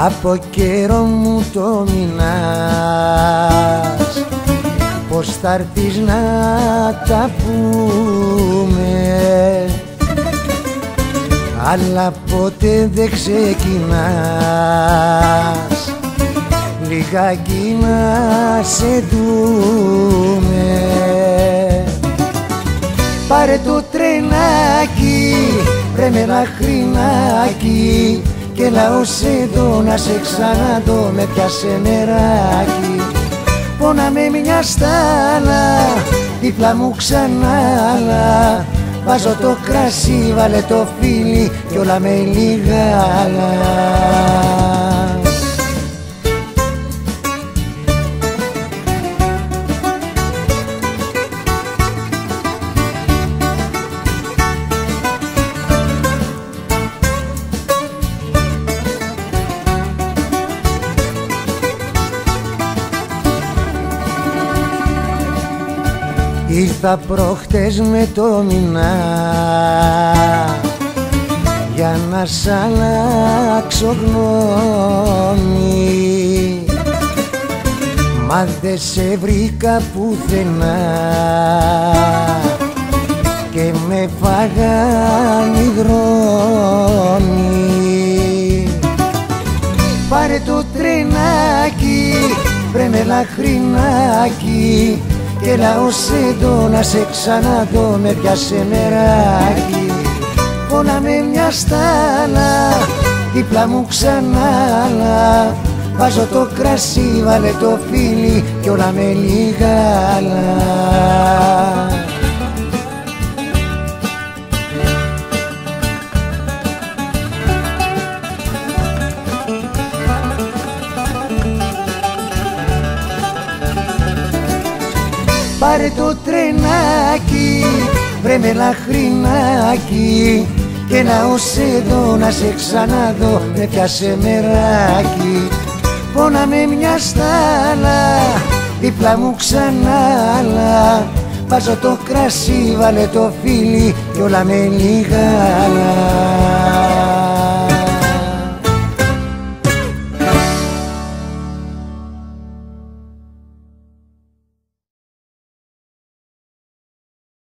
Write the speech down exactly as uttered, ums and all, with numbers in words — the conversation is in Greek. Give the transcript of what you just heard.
Από καιρό μου το μηνάς, πως θα έρθεις να τα πούμε, αλλά ποτέ δεν ξεκινάς λιγάκι να σε δούμε. Πάρε το τρενάκι, βρε με ένα χρυνάκι, και έλα ως εδώ να σε ξαναδώ, με πιάσε νεράκι. Πόναμε μια στάλα, δίπλα μου ξανά, βάζω το κρασί, βάλε το φίλι κι όλα με λιγάλα. Ήρθα προχτές με το μηνά για να σ' αλλάξω γνώμη, μα δε σε βρήκα πουθενά και με φάγαν οι δρόμοι. Πάρε το τρενάκι, βρε με λαχρινάκι, και έλα ως εδώ να σε ξαναδώ, με πιάσε νεράκι. Πόναμε μια στάλα, δίπλα μου ξανά, βάζω το κρασί, βάλε το φίλι κι όλα με λιγάλα. Πάρε το τρενάκι, βρε με λαχρινάκι, και έλα ως εδώ να σε ξαναδώ, με πιάσε μεράκι. Πόναμε μια στάλα, δίπλα μου ξανά, βάζω το κρασί, βάλε το φίλι κι όλα με λιγάλα.